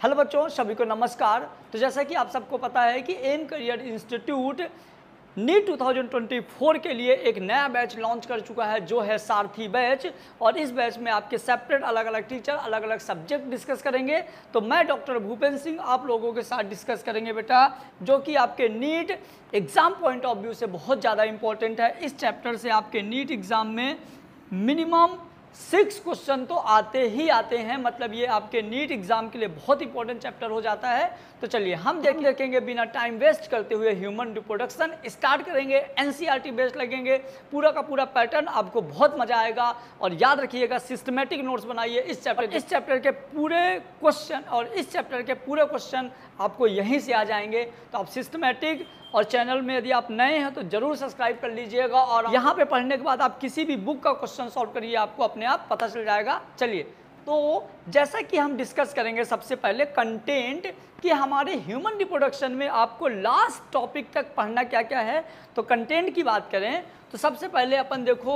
Hello बच्चों, सभी को नमस्कार। तो जैसा कि आप सबको पता है कि एम करियर इंस्टीट्यूट नीट 2024 के लिए एक नया बैच लॉन्च कर चुका है जो है सारथी बैच। और इस बैच में आपके सेपरेट अलग अलग टीचर अलग अलग सब्जेक्ट डिस्कस करेंगे। तो मैं डॉक्टर भूपेंद्र सिंह आप लोगों के साथ डिस्कस करेंगे बेटा, जो कि आपके NEET exam point of view से बहुत ज़्यादा इंपॉर्टेंट है। इस चैप्टर से आपके नीट एग्ज़ाम में मिनिमम 6 क्वेश्चन तो आते ही आते हैं, मतलब ये आपके नीट एग्जाम के लिए बहुत इंपॉर्टेंट चैप्टर हो जाता है। तो चलिए हम देखेंगे बिना टाइम वेस्ट करते हुए ह्यूमन रिप्रोडक्शन स्टार्ट करेंगे। एनसीईआरटी बेस्ड लगेंगे, पूरा का पूरा पैटर्न आपको बहुत मजा आएगा। और याद रखिएगा सिस्टमेटिक नोट्स बनाइए इस चैप्टर के पूरे क्वेश्चन, और इस चैप्टर के पूरे क्वेश्चन आपको यहीं से आ जाएंगे। तो आप सिस्टमेटिक और चैनल में यदि आप नए हैं तो जरूर सब्सक्राइब कर लीजिएगा। और यहाँ पे पढ़ने के बाद आप किसी भी बुक का क्वेश्चन सॉल्व करिए, आपको अपने आप पता चल जाएगा। चलिए, तो जैसा कि हम डिस्कस करेंगे सबसे पहले कंटेंट कि हमारे ह्यूमन रिप्रोडक्शन में आपको लास्ट टॉपिक तक पढ़ना क्या क्या है। तो कंटेंट की बात करें तो सबसे पहले अपन देखो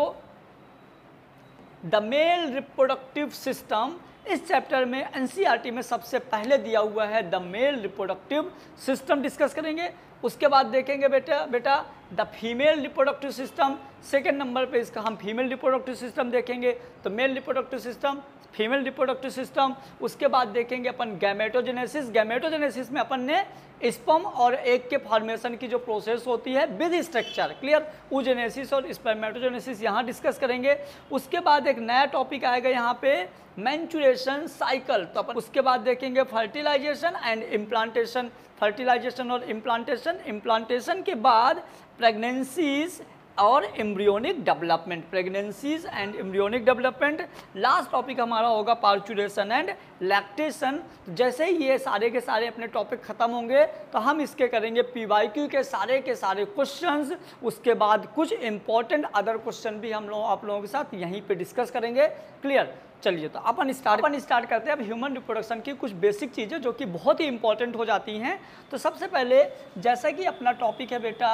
द मेल रिप्रोडक्टिव सिस्टम। इस चैप्टर में एनसीईआरटी में सबसे पहले दिया हुआ है the male reproductive system, discuss करेंगे। उसके बाद देखेंगे बेटा the female reproductive system. Second number पे इसका हम फीमेल रिप्रोडक्टिव सिस्टम देखेंगे। तो male reproductive system, female reproductive system. उसके बाद देखेंगे अपन गैमेटोजेनेसिस। गैमेटोजेनेसिस में अपन ने स्पर्म और एग के फॉर्मेशन की जो प्रोसेस होती है विद स्ट्रक्चर, क्लियर, oogenesis और स्पर्मेटोजेनेसिस यहाँ डिस्कस करेंगे। उसके बाद एक नया टॉपिक आएगा यहाँ पे मैंचुरेशन साइकिल। तो अपन उसके बाद देखेंगे फर्टिलाइजेशन एंड इम्प्लांटेशन। फर्टिलाइजेशन और इम्प्लांटेशन के बाद प्रेगनेंसीज और embryonic development, pregnancies and embryonic development. Last topic हमारा होगा पार्चुरेशन एंड लैक्टेशन। जैसे ही ये सारे के सारे अपने टॉपिक खत्म होंगे तो हम इसके करेंगे पीवाईक्यू के सारे क्वेश्चंस। उसके बाद कुछ इंपॉर्टेंट अदर क्वेश्चन भी हम लोग आप लोगों के साथ यहीं पे डिस्कस करेंगे, क्लियर। चलिए, तो अपन स्टार्ट करते हैं अब ह्यूमन रिप्रोडक्शन की कुछ बेसिक चीज़ें जो कि बहुत ही इंपॉर्टेंट हो जाती हैं। तो सबसे पहले जैसा कि अपना टॉपिक है बेटा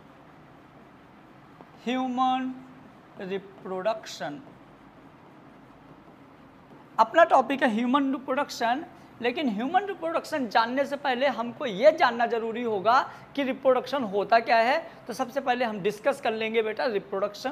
ह्यूमन रिप्रोडक्शन, अपना टॉपिक है ह्यूमन रिप्रोडक्शन। लेकिन ह्यूमन रिप्रोडक्शन जानने से पहले हमको ये जानना जरूरी होगा कि रिप्रोडक्शन होता क्या है। तो सबसे पहले हम डिस्कस कर लेंगे बेटा रिप्रोडक्शन।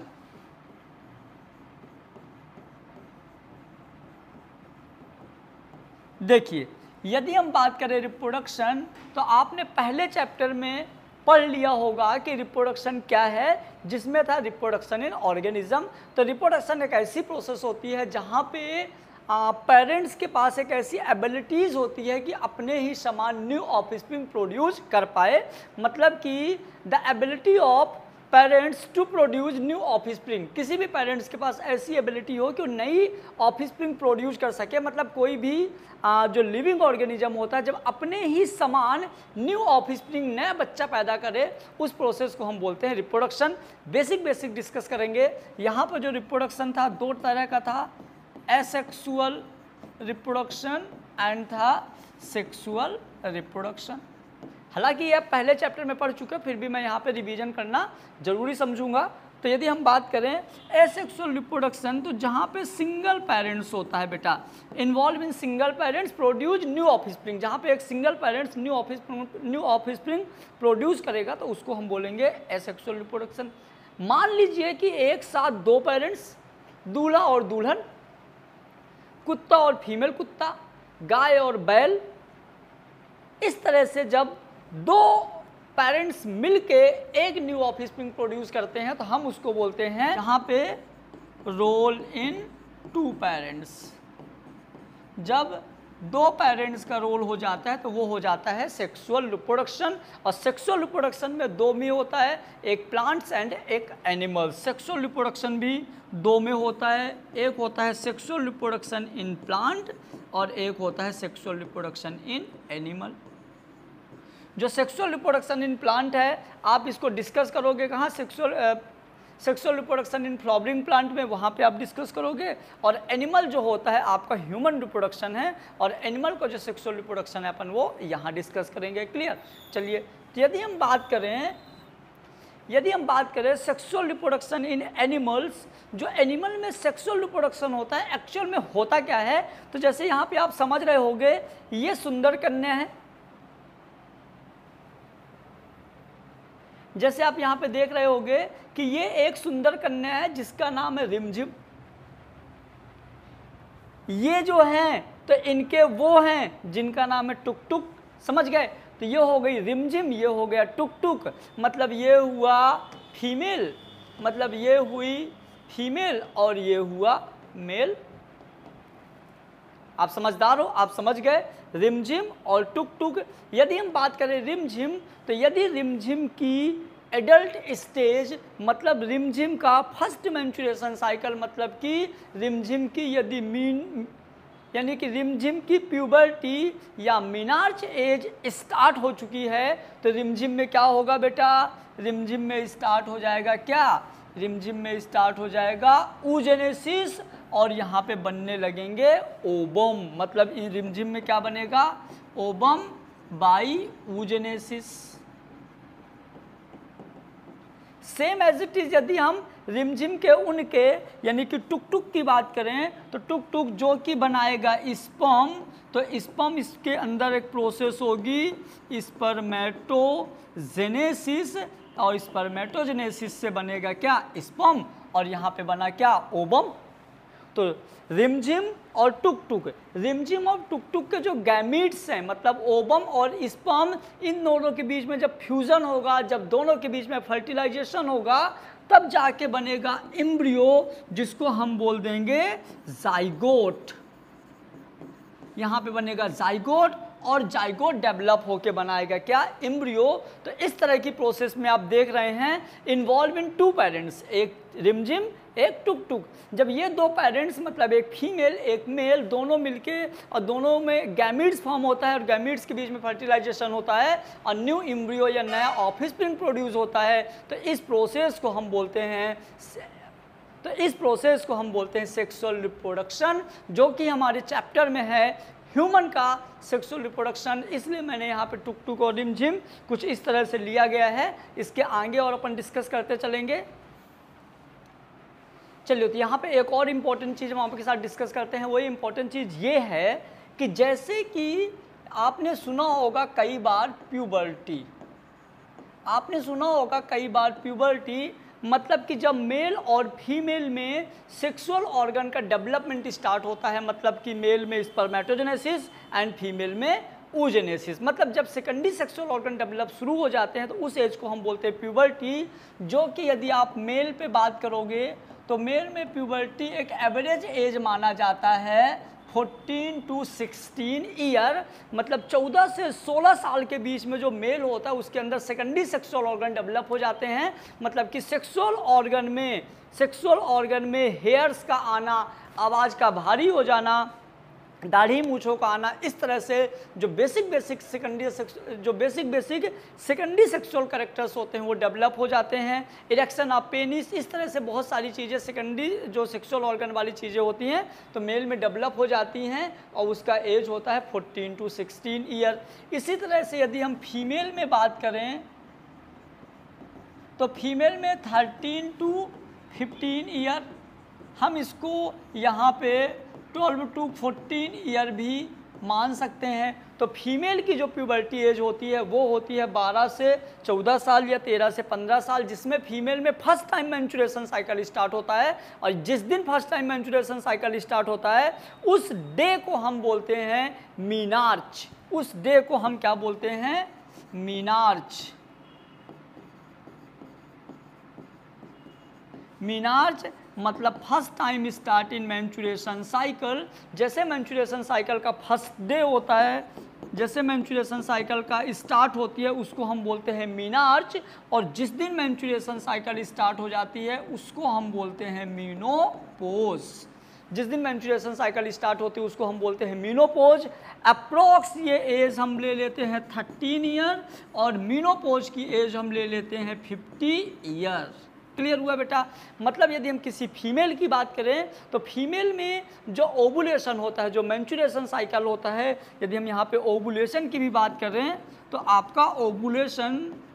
देखिए, यदि हम बात करें रिप्रोडक्शन तो आपने पहले चैप्टर में पढ़ लिया होगा कि रिप्रोडक्शन क्या है, जिसमें था रिप्रोडक्शन इन ऑर्गेनिज्म। तो रिप्रोडक्शन एक ऐसी प्रोसेस होती है जहाँ पे पेरेंट्स के पास एक ऐसी एबिलिटीज़ होती है कि अपने ही समान न्यू ऑफस्प्रिंग प्रोड्यूस कर पाए। मतलब कि the ability of parents to produce new offspring. किसी भी पेरेंट्स के पास ऐसी एबिलिटी हो कि वो नई ऑफस्प्रिंग प्रोड्यूस कर सके। मतलब कोई भी जो लिविंग ऑर्गेनिज्म होता है जब अपने ही समान न्यू ऑफस्प्रिंग नया बच्चा पैदा करे, उस प्रोसेस को हम बोलते हैं रिप्रोडक्शन। बेसिक डिस्कस करेंगे। यहाँ पर जो रिप्रोडक्शन था दो तरह का था, एसेक्सुअल रिप्रोडक्शन एंड था सेक्सुअल रिप्रोडक्शन। हालांकि ये पहले चैप्टर में पढ़ चुके, फिर भी मैं यहाँ पे रिवीजन करना जरूरी समझूंगा। तो यदि हम बात करें एसेक्सुअल रिप्रोडक्शन, तो जहाँ पे सिंगल पेरेंट्स होता है बेटा, involve in single parents produce new offspring, जहाँ पे एक single parents new offspring produce करेगा तो उसको हम बोलेंगे एसेक्सुअल रिप्रोडक्शन। मान लीजिए कि एक साथ दो पेरेंट्स, दूल्हा और दुल्हन, कुत्ता और फीमेल कुत्ता, गाय और बैल, इस तरह से जब दो पेरेंट्स मिलके एक न्यू ऑफस्प्रिंग प्रोड्यूस करते हैं तो हम उसको बोलते हैं यहाँ पे रोल इन टू पेरेंट्स। जब दो पेरेंट्स का रोल हो जाता है तो वो हो जाता है सेक्सुअल रिप्रोडक्शन। और सेक्सुअल रिप्रोडक्शन में दो में होता है, एक प्लांट्स एंड एक एनिमल्स। सेक्सुअल रिप्रोडक्शन भी दो में होता है, एक होता है सेक्सुअल रिप्रोडक्शन इन प्लांट और एक होता है सेक्सुअल रिप्रोडक्शन इन एनिमल। जो सेक्सुअल रिप्रोडक्शन इन प्लांट है आप इसको डिस्कस करोगे कहाँ, sexual reproduction in flowering plant में, वहाँ पे आप डिस्कस करोगे। और एनिमल जो होता है आपका ह्यूमन रिप्रोडक्शन है, और एनिमल का जो सेक्सुअल रिप्रोडक्शन है अपन वो यहाँ डिस्कस करेंगे, क्लियर। चलिए, तो यदि हम बात करें यदि हम बात करें सेक्सुअल रिप्रोडक्शन इन एनिमल्स, जो एनिमल में सेक्सुअल रिप्रोडक्शन होता है एक्चुअल में होता क्या है, तो जैसे यहाँ पे आप समझ रहे होंगे ये सुंदर कन्या है, जैसे आप यहाँ पे देख रहे होंगे कि ये एक सुंदर कन्या है जिसका नाम है रिमझिम। ये जो हैं तो इनके वो हैं जिनका नाम है टुक टुक, समझ गए। तो ये हो गई रिमझिम, ये हो गया टुक टुक, मतलब ये हुआ फीमेल, मतलब ये हुई फीमेल और ये हुआ मेल। आप समझदार हो, आप समझ गए रिमझिम और टुक टुक। यदि हम बात करें रिमझिम, तो यदि रिमझिम की एडल्ट स्टेज, मतलब रिमझिम का फर्स्ट मेंस्ट्रुएशन साइकिल, मतलब कि रिमझिम की यदि यानी कि रिमझिम की प्यूबर्टी या मीनार्च एज स्टार्ट हो चुकी है, तो रिमझिम में क्या होगा बेटा, रिमझिम में स्टार्ट हो जाएगा क्या, रिमझिम में स्टार्ट हो जाएगा oogenesis, और यहाँ पे बनने लगेंगे ओबम, मतलब रिमझिम में क्या बनेगा, ovum by oogenesis। Same as it is यदि हम रिमझिम के उनके यानी कि टुक टुक की बात करें, तो टुक टुक जो कि बनाएगा स्पर्म, तो स्पर्म इसके अंदर एक प्रोसेस होगी स्पर्मेटोजेनेसिस, और स्पर्मेटोजेनेसिस से बनेगा क्या, स्पर्म, और यहाँ पे बना क्या, ओबम। तो रिमझिम और टुक टुक, रिमझिम और टुक टुक के जो गैमीट्स हैं, मतलब ओबम और स्पर्म, इन दोनों के बीच में जब फ्यूजन होगा, जब दोनों के बीच में फर्टिलाइजेशन होगा, तब जाके बनेगा एम्ब्रियो, जिसको हम बोल देंगे जाइगोट। यहाँ पे बनेगा जाइगोट, और जाइगोट डेवलप होके बनाएगा क्या, एम्ब्रियो। तो इस तरह की प्रोसेस में आप देख रहे हैं इन्वॉल्व इन टू पेरेंट्स, एक रिमझिम एक टुक टुक। जब ये दो पेरेंट्स, मतलब एक फीमेल एक मेल, दोनों मिलके और दोनों में गैमीट्स फॉर्म होता है, और गैमीट्स के बीच में फर्टिलाइजेशन होता है और न्यू एम्ब्रियो या नया ऑफस्प्रिंग प्रोड्यूस होता है, तो इस प्रोसेस को हम बोलते हैं सेक्सुअल रिप्रोडक्शन, जो कि हमारे चैप्टर में है ह्यूमन का सेक्सुअल रिप्रोडक्शन। इसलिए मैंने यहाँ पे टुक टुक और रिमझिम कुछ इस तरह से लिया गया है। इसके आगे और अपन डिस्कस करते चलेंगे। चलिए, तो यहाँ पे एक और इम्पॉर्टेंट चीज़ हम आपके साथ डिस्कस करते हैं। वही इम्पॉर्टेंट चीज़ ये है कि जैसे कि आपने सुना होगा कई बार प्यूबर्टी, आपने सुना होगा कई बार प्यूबर्टी, मतलब कि जब मेल और फीमेल में सेक्सुअल ऑर्गन का डेवलपमेंट स्टार्ट होता है, मतलब कि मेल में स्पर्मेटोजेनेसिस एंड फीमेल में oogenesis, मतलब जब सेकेंडरी सेक्सुअल ऑर्गन डेवलप शुरू हो जाते हैं, तो उस एज को हम बोलते हैं प्यूबर्टी। जो कि यदि आप मेल पे बात करोगे तो मेल में प्यूबर्टी एक एवरेज एज माना जाता है 14 to 16 ईयर, मतलब 14 से 16 साल के बीच में जो मेल होता है उसके अंदर सेकेंडरी सेक्सुअल ऑर्गन डेवलप हो जाते हैं। मतलब कि सेक्सुअल ऑर्गन में हेयर्स का आना, आवाज़ का भारी हो जाना, दाढ़ी मूँछों का आना, इस तरह से जो बेसिक सेकेंडरी सेक्सुअल कैरेक्टर्स होते हैं वो डेवलप हो जाते हैं। इरेक्शन ऑफ पेनिस, इस तरह से बहुत सारी चीज़ें सेकेंडरी जो सेक्सुअल ऑर्गन वाली चीज़ें होती हैं तो मेल में डेवलप हो जाती हैं, और उसका एज होता है 14 to 16 ईयर। इसी तरह से यदि हम फीमेल में बात करें तो फीमेल में 13 to 15 ईयर, हम इसको यहाँ पे 12 to 14 ईयर भी मान सकते हैं। तो फीमेल की जो प्यूबर्टी एज होती है वो होती है 12 से 14 साल या 13 से 15 साल, जिसमें फीमेल में first time menstruation cycle start होता है। और जिस दिन first time menstruation cycle start होता है उस डे को हम बोलते हैं मीनार्च। उस डे को हम क्या बोलते हैं, मीनार्च। मीनार्च मतलब first time start in menstruation cycle. जैसे मेंस्ट्रुएशन साइकिल का फर्स्ट डे होता है, जैसे मेंस्ट्रुएशन साइकिल का स्टार्ट होती है उसको हम बोलते हैं मीनार्च, और जिस दिन मेंस्ट्रुएशन साइकिल स्टार्ट हो जाती है उसको हम बोलते हैं मीनोपोज। जिस दिन मेंस्ट्रुएशन साइकिल स्टार्ट होती है उसको हम बोलते हैं मीनोपोज। अप्रॉक्स ये एज हम ले लेते हैं 13 ईयर, और मीनोपोज की एज हम ले लेते हैं 50 ईयर। क्लियर हुआ बेटा। मतलब यदि हम किसी फीमेल की बात करें तो फीमेल में जो ओवुलेशन होता है, जो मेंस्ट्रुएशन साइकिल होता है, यदि हम यहाँ पे ओवुलेशन की भी बात करें तो आपका ओवुलेशन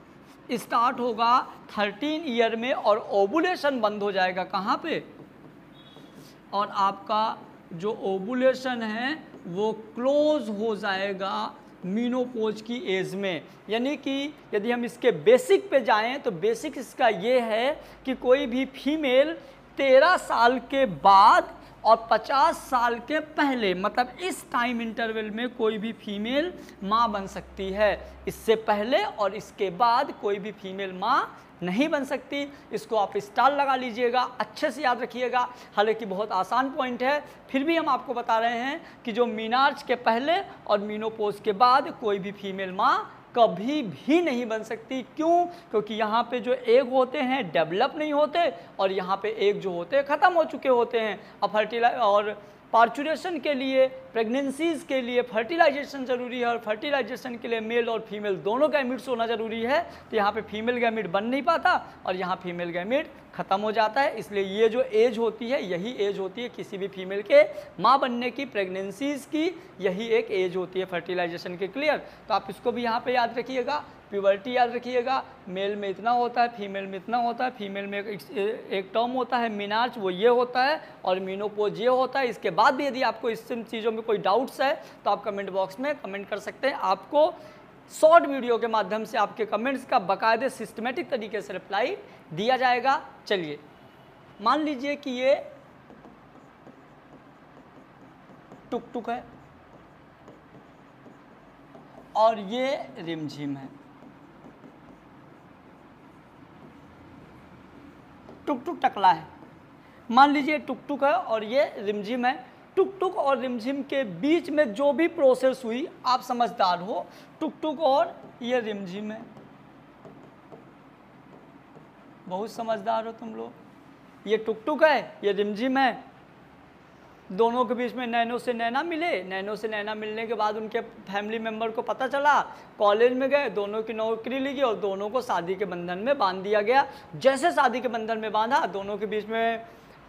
स्टार्ट होगा 13 ईयर में और ओवुलेशन बंद हो जाएगा कहाँ पे, और आपका जो ओवुलेशन है वो क्लोज हो जाएगा मीनोपॉज की एज में। यानी कि यदि हम इसके बेसिक पे जाएं तो बेसिक इसका ये है कि कोई भी फीमेल 13 साल के बाद और 50 साल के पहले, मतलब इस टाइम इंटरवल में कोई भी फीमेल माँ बन सकती है। इससे पहले और इसके बाद कोई भी फीमेल माँ नहीं बन सकती। इसको आप स्टार लगा लीजिएगा, अच्छे से याद रखिएगा। हालांकि बहुत आसान पॉइंट है, फिर भी हम आपको बता रहे हैं कि जो मीनार्च के पहले और मीनोपॉज के बाद कोई भी फीमेल माँ कभी भी नहीं बन सकती। क्यों? क्योंकि यहाँ पे जो एग होते हैं डेवलप नहीं होते और यहाँ पे एग जो होते हैं ख़त्म हो चुके होते हैं। अब और पार्चुरेशन के लिए, प्रेगनेंसीज़ के लिए फर्टिलाइजेशन ज़रूरी है और फर्टिलाइजेशन के लिए मेल और फीमेल दोनों गैमीट्स होना ज़रूरी है। तो यहाँ पे फीमेल गैमीट बन नहीं पाता और यहाँ फीमेल गैमीट ख़त्म हो जाता है। इसलिए ये जो एज होती है यही एज होती है किसी भी फीमेल के माँ बनने की, प्रेगनेंसीज़ की यही एक एज होती है फर्टिलाइजेशन के। क्लियर? तो आप इसको भी यहाँ पे याद रखिएगा। प्यूबर्टी याद रखिएगा, मेल में इतना होता है, फीमेल में इतना होता है। फीमेल में एक टर्म होता है मीनार्च, वो ये होता है, और मीनोपॉज ये होता है। इसके बाद भी यदि आपको इस चीज़ों में कोई डाउट्स है तो आप कमेंट बॉक्स में कमेंट कर सकते हैं। आपको शॉर्ट वीडियो के माध्यम से आपके कमेंट्स का बाकायदे सिस्टमेटिक तरीके से रिप्लाई दिया जाएगा। चलिए, मान लीजिए कि ये टुक टुक है और ये रिमझिम है। टुक टुक टकला है, मान लीजिए टुक टुक है और ये रिमझिम है। टुक टुक और रिमझिम के बीच में जो भी प्रोसेस हुई, आप समझदार हो, टुक टुक और ये रिमझिम है। बहुत समझदार हो तुम लोग। ये टुक टुक है, ये रिमझिम है। दोनों के बीच में नैनो से नैना मिले। नैनो से नैना मिलने के बाद उनके फैमिली मेम्बर को पता चला, कॉलेज में गए, दोनों की नौकरी लगी और दोनों को शादी के बंधन में बांध दिया गया। जैसे शादी के बंधन में बांधा, दोनों के बीच में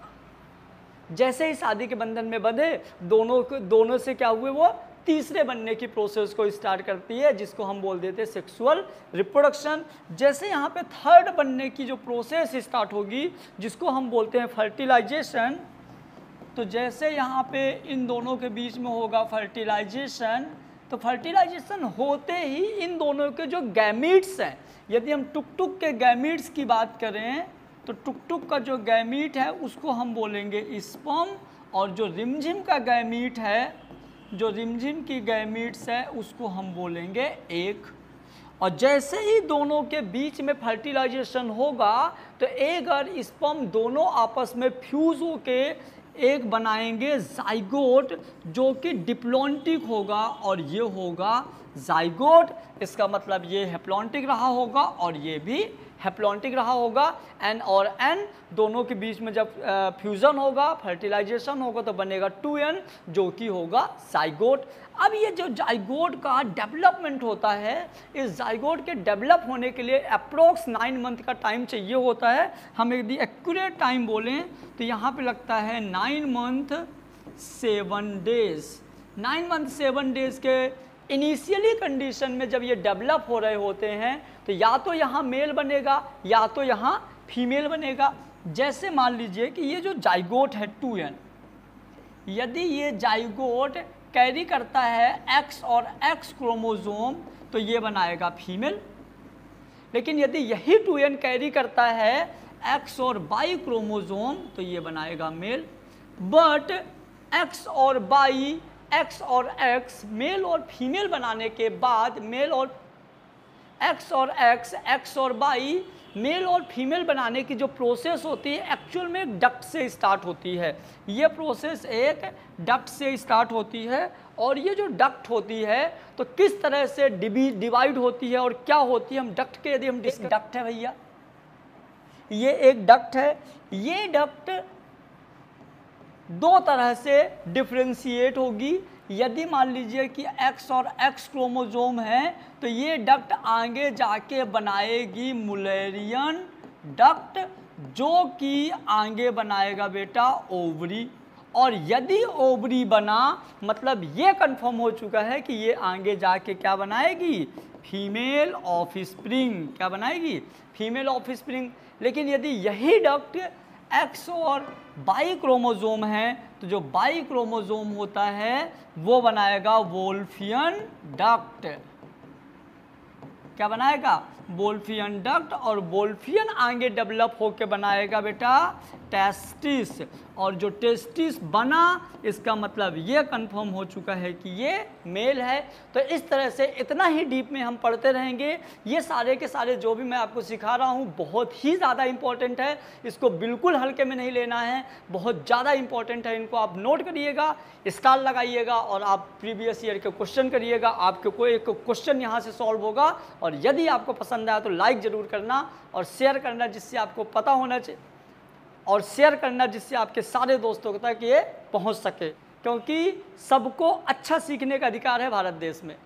जैसे ही शादी के बंधन में बंधे, दोनों से क्या हुए, वो तीसरे बनने की प्रोसेस को स्टार्ट करती है, जिसको हम बोल देते हैं सेक्सुअल रिप्रोडक्शन। जैसे यहाँ पे थर्ड बनने की जो प्रोसेस स्टार्ट होगी, जिसको हम बोलते हैं फर्टिलाइजेशन, तो जैसे यहाँ पे इन दोनों के बीच में होगा फर्टिलाइजेशन, तो फर्टिलाइजेशन होते ही इन दोनों के जो गैमीट्स हैं, यदि हम टुक टुक के गैमीट्स की बात करें तो टुक टुक का जो गैमीट है उसको हम बोलेंगे स्पर्म, और जो रिमझिम का गैमीट है, जो रिमझिम की गैमीट्स है उसको हम बोलेंगे एग। और जैसे ही दोनों के बीच में फर्टिलाइजेशन होगा तो एग और स्पर्म दोनों आपस में फ्यूज होके एक बनाएंगे जाइगोट, जो कि डिप्लॉन्टिक होगा और ये होगा जाइगोट। इसका मतलब ये हैप्लॉन्टिक रहा होगा और ये भी हैप्लॉन्टिक रहा होगा। एन और एन दोनों के बीच में जब फ्यूज़न होगा, फर्टिलाइजेशन होगा, तो बनेगा 2n, जो कि होगा जाइगोट। अब ये जो जाइगोट का डेवलपमेंट होता है, इस जाइगोट के डेवलप होने के लिए अप्रोक्स 9 मंथ का टाइम चाहिए होता है। हम यदि एक्यूरेट टाइम बोलें तो यहाँ पे लगता है 9 मंथ 7 डेज। 9 मंथ 7 डेज के इनिशियली कंडीशन में जब ये डेवलप हो रहे होते हैं तो या तो यहाँ मेल बनेगा या तो यहाँ फीमेल बनेगा। जैसे मान लीजिए कि ये जो जाइगोट है 2n, यदि ये जाइगोट कैरी करता है X और X क्रोमोसोम तो ये बनाएगा फीमेल। लेकिन यदि यही 2n कैरी करता है X और Y क्रोमोसोम तो ये बनाएगा मेल। बट X और Y, X और X मेल और फीमेल बनाने के बाद, मेल और X और X, X और Y मेल और फीमेल बनाने की जो प्रोसेस होती है एक्चुअल में एक डक्ट से स्टार्ट होती है। ये प्रोसेस एक डक्ट से स्टार्ट होती है और ये जो डक्ट होती है तो किस तरह से डिवाइड होती है और क्या होती है, हम डक्ट के यदि हम डक्ट है भैया, ये एक डक्ट है। ये डक्ट दो तरह से डिफ्रेंशिएट होगी। यदि मान लीजिए कि X और X क्रोमोसोम है तो ये डक्ट आगे जाके बनाएगी मुलेरियन डक्ट, जो कि आगे बनाएगा बेटा ओवरी। और यदि ओवरी बना मतलब ये कंफर्म हो चुका है कि ये आगे जाके क्या बनाएगी, फीमेल ऑफस्प्रिंग। क्या बनाएगी, फीमेल ऑफस्प्रिंग। लेकिन यदि यही डक्ट एक्स और बाई क्रोमोजोम है तो जो बाई क्रोमोजोम होता है वो बनाएगा वोल्फियन डक्ट। क्या बनाएगा, वोल्फियन डक्ट। और वोल्फियन आगे डेवलप होके बनाएगा बेटा टेस्टिस। और जो टेस्टिस बना इसका मतलब ये कंफर्म हो चुका है कि ये मेल है। तो इस तरह से इतना ही डीप में हम पढ़ते रहेंगे। ये सारे के सारे जो भी मैं आपको सिखा रहा हूँ बहुत ही ज़्यादा इंपॉर्टेंट है, इसको बिल्कुल हल्के में नहीं लेना है, बहुत ज़्यादा इंपॉर्टेंट है। इनको आप नोट करिएगा, स्टार लगाइएगा और आप प्रीवियस ईयर के क्वेश्चन करिएगा। आपके कोई एक क्वेश्चन यहाँ से सॉल्व होगा। और यदि आपको पसंद आया तो लाइक ज़रूर करना और शेयर करना जिससे आपको पता होना चाहिए, और शेयर करना जिससे आपके सारे दोस्तों तक ये पहुंच सके, क्योंकि सबको अच्छा सीखने का अधिकार है भारत देश में।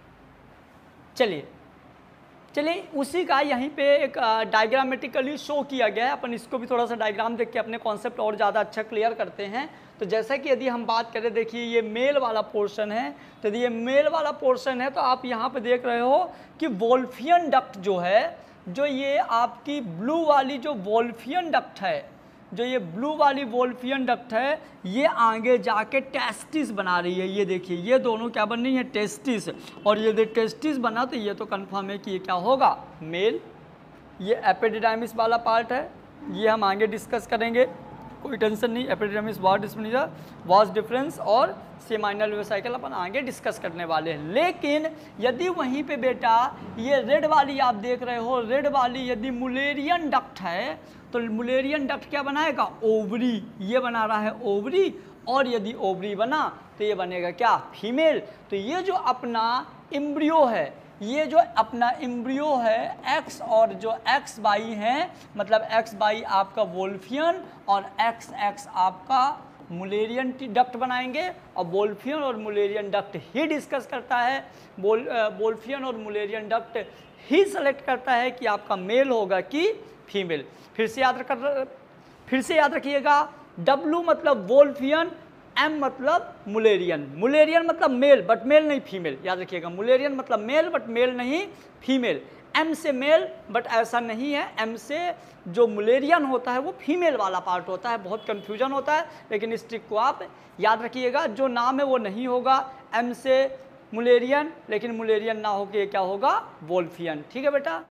चलिए उसी का यहीं पे एक डायग्रामेटिकली शो किया गया है। अपन इसको भी थोड़ा सा डायग्राम देख के अपने कॉन्सेप्ट और ज़्यादा अच्छा क्लियर करते हैं। तो जैसा कि यदि हम बात करें, देखिए ये मेल वाला पोर्शन है। तो यदि ये मेल वाला पोर्शन है तो आप यहाँ पे देख रहे हो कि वोल्फियन डक्ट जो है, जो ये आपकी ब्लू वाली जो वोल्फियन डक्ट है, जो ये ब्लू वाली वोल्फियन डक्ट है, ये आगे जाके टेस्टिस बना रही है। ये देखिए ये दोनों क्या बन रही है, टेस्टिस। और ये टेस्टिस बना तो ये तो कंफर्म है कि ये क्या होगा, मेल। ये एपिडिडाइमिस वाला पार्ट है, ये हम आगे डिस्कस करेंगे, कोई टेंशन नहीं। एपिडिडाइमिस वाज डिफरेंस और सेमाइनल वेसाइकल अपन आगे डिस्कस करने वाले हैं। लेकिन यदि वहीं पे बेटा ये रेड वाली आप देख रहे हो, रेड वाली यदि मुलेरियन डक्ट है तो मुलेरियन डक्ट क्या बनाएगा, ओवरी। ये बना रहा है ओवरी। और यदि ओवरी बना तो ये बनेगा क्या, फीमेल। तो ये जो अपना एम्ब्रियो है, ये जो अपना एम्ब्रियो है एक्स और जो एक्स बाई है, मतलब एक्स बाई आपका वोल्फियन और एक्स एक्स आपका मुलेरियन डक्ट बनाएंगे। और वोल्फियन और मुलेरियन डक्ट ही डिस्कस करता है, वोल्फियन और मुलेरियन डक्ट ही सेलेक्ट करता है कि आपका मेल होगा कि फीमेल। फिर से याद रखिएगा, W मतलब वोल्फियन, M मतलब मुलेरियन। मुलेरियन मतलब मेल बट मेल नहीं फीमेल, याद रखिएगा। मुलेरियन मतलब मेल बट मेल नहीं फीमेल। M से मेल बट ऐसा नहीं है, M से जो मुलेरियन होता है वो फीमेल वाला पार्ट होता है। बहुत कन्फ्यूजन होता है, लेकिन इस ट्रिक को आप याद रखिएगा। जो नाम है वो नहीं होगा, M से मुलेरियन, लेकिन मुलेरियन ना होके क्या होगा, वोल्फियन। ठीक है बेटा।